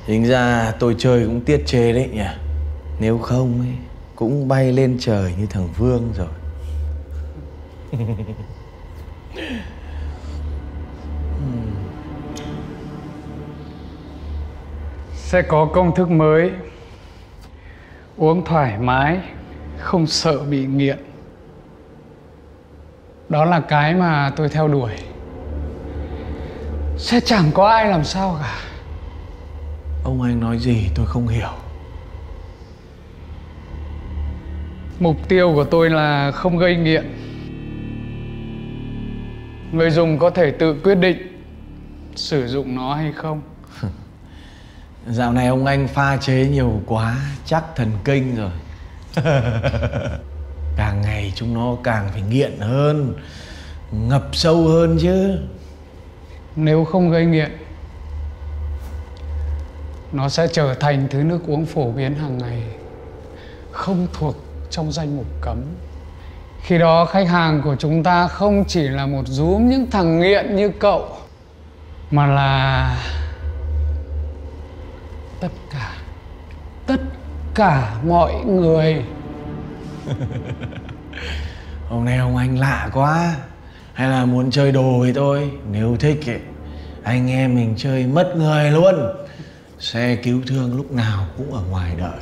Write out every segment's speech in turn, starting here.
Tính ra tôi chơi cũng tiết chê đấy nhỉ. Nếu không ấy, cũng bay lên trời như thằng Vương rồi. Sẽ có công thức mới, uống thoải mái, không sợ bị nghiện. Đó là cái mà tôi theo đuổi. Sẽ chẳng có ai làm sao cả. Ông anh nói gì tôi không hiểu. Mục tiêu của tôi là không gây nghiện. Người dùng có thể tự quyết định sử dụng nó hay không. Dạo này ông anh pha chế nhiều quá, chắc thần kinh rồi. Càng ngày chúng nó càng phải nghiện hơn, ngập sâu hơn chứ. Nếu không gây nghiện, nó sẽ trở thành thứ nước uống phổ biến hàng ngày, không thuộc trong danh mục cấm. Khi đó khách hàng của chúng ta không chỉ là một rúm những thằng nghiện như cậu, mà là tất cả mọi người. Hôm nay ông anh lạ quá. Hay là muốn chơi đồ với tôi? Nếu thích ấy, anh em mình chơi mất người luôn. Xe cứu thương lúc nào cũng ở ngoài đợi.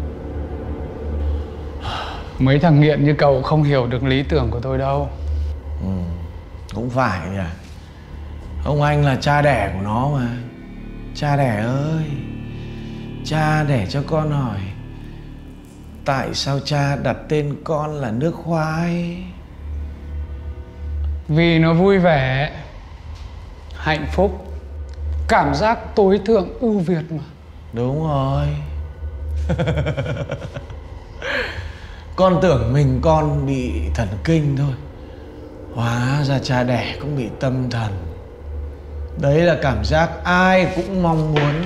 Mấy thằng nghiện như cậu không hiểu được lý tưởng của tôi đâu. Cũng phải nhỉ. Ông anh là cha đẻ của nó mà. Cha đẻ ơi, cha đẻ cho con hỏi, tại sao cha đặt tên con là nước khoai? Vì nó vui vẻ, hạnh phúc, cảm giác tối thượng ưu việt mà. Đúng rồi. Con tưởng mình con bị thần kinh thôi, hóa ra cha đẻ cũng bị tâm thần. Đấy là cảm giác ai cũng mong muốn.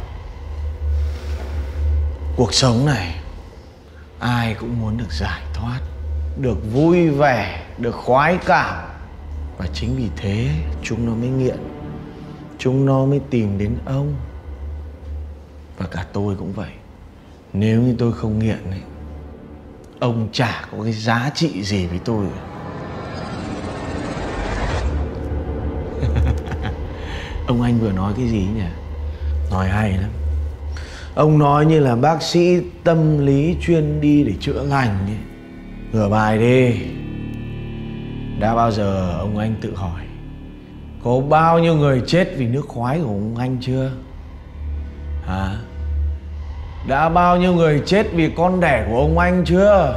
Cuộc sống này ai cũng muốn được giải thoát, được vui vẻ, được khoái cảm. Và chính vì thế chúng nó mới nghiện, chúng nó mới tìm đến ông. Và cả tôi cũng vậy. Nếu như tôi không nghiện ấy, ông chả có cái giá trị gì với tôi. Ông anh vừa nói cái gì nhỉ? Nói hay lắm. Ông nói như là bác sĩ tâm lý chuyên đi để chữa lành ấy. Ngửa bài đi. Đã bao giờ ông anh tự hỏi có bao nhiêu người chết vì nước khoái của ông anh chưa? Hả? Đã bao nhiêu người chết vì con đẻ của ông anh chưa?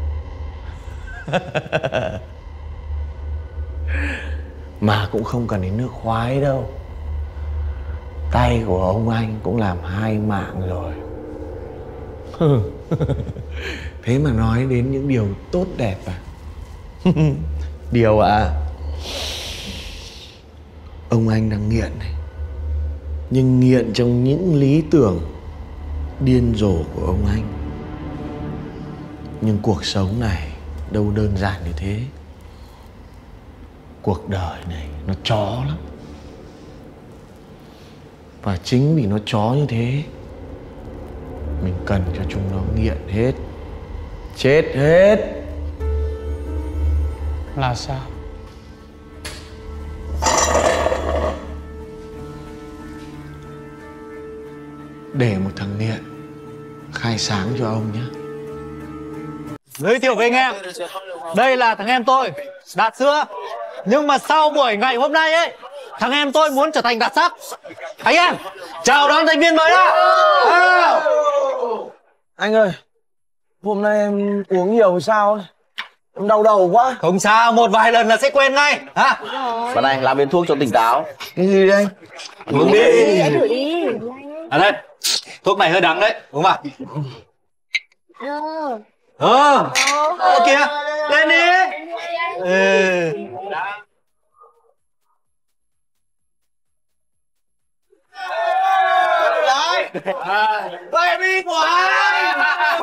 Mà cũng không cần đến nước khoái đâu. Tay của ông anh cũng làm 2 mạng rồi. Thế mà nói đến những điều tốt đẹp à? Điều à? Ông anh đang nghiện này, nhưng nghiện trong những lý tưởng điên rồ của ông anh. Nhưng cuộc sống này đâu đơn giản như thế. Cuộc đời này nó chó lắm. Và chính vì nó chó như thế, mình cần cho chúng nó nghiện hết, chết hết. Là sao? Để một thằng nghiện khai sáng cho ông nhé. Giới thiệu với anh em, đây là thằng em tôi, Đạt Xưa. Nhưng mà sau buổi ngày hôm nay ấy, thằng em tôi muốn trở thành Đạt Sắc. Anh em, chào đón thành viên mới đã. Anh ơi, hôm nay em uống nhiều sao ấy? Em đau đầu quá. Không sao, một vài lần là sẽ quên ngay. Hả? Bạn này làm viên thuốc cho tỉnh táo. Cái gì đây? Uống đi. À đây, thuốc này hơi đắng đấy, uống vào. Kìa, lên đi. Baby của anh.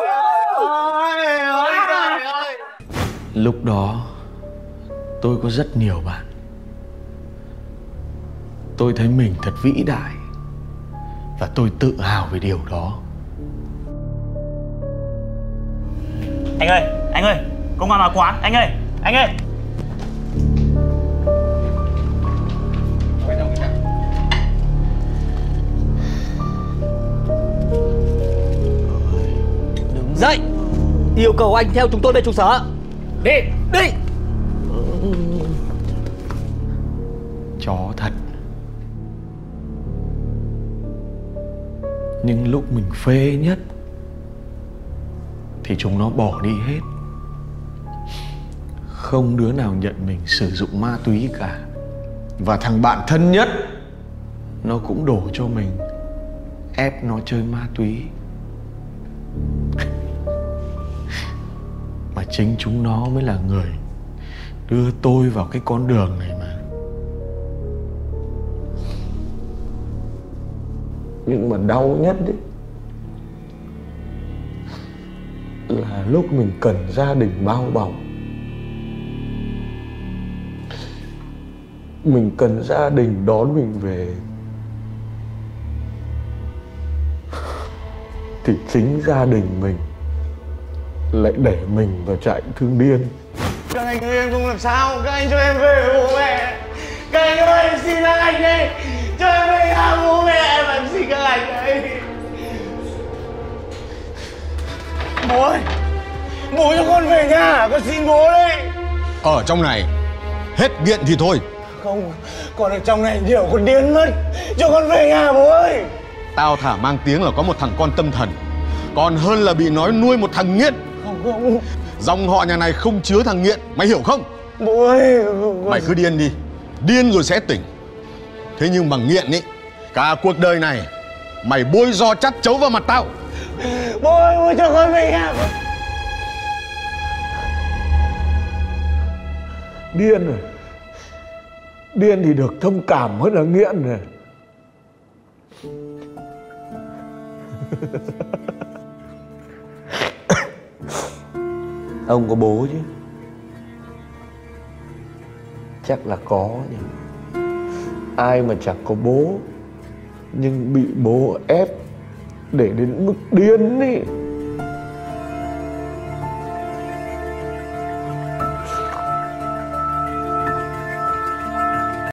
Lúc đó tôi có rất nhiều bạn. Tôi thấy mình thật vĩ đại Và tôi tự hào về điều đó. Anh ơi, công an vào quán, anh ơi. Đứng dậy, yêu cầu anh theo chúng tôi về trụ sở. Đi. Chó thật. Nhưng lúc mình phê nhất thì chúng nó bỏ đi hết. Không đứa nào nhận mình sử dụng ma túy cả. Và thằng bạn thân nhất nó cũng đổ cho mình ép nó chơi ma túy. Mà chính chúng nó mới là người đưa tôi vào cái con đường này mà. Nhưng mà đau nhất đấy là lúc mình cần gia đình bao bọc. Mình cần gia đình đón mình về, thì chính gia đình mình lại để mình vào trại thương điên. Các anh ơi, em không làm sao, các anh cho em về với bố mẹ. Các anh ơi, em xin các anh đi, cho em về nhà bố mẹ, em xin các anh ấy. Bố ơi, bố cho con về nhà, con xin bố đấy. Ở trong này hết điện thì thôi. Không, con ở trong này nhiều con điên mất. Cho con về nhà bố ơi. Tao thả mang tiếng là có một thằng con tâm thần, còn hơn là bị nói nuôi một thằng nghiện. Không. Dòng họ nhà này không chứa thằng nghiện, mày hiểu không? Bố ơi. Mày cứ điên đi, điên rồi sẽ tỉnh. Thế nhưng mà nghiện ý, cả cuộc đời này mày bôi do chắt chấu vào mặt tao. Bố ơi, bố cho con về nhà. Điên rồi. Điên thì được thông cảm hơn là nghiện rồi. Ông có bố chứ? Chắc là có nhỉ. Ai mà chẳng có bố, nhưng bị bố ép để đến mức điên ý.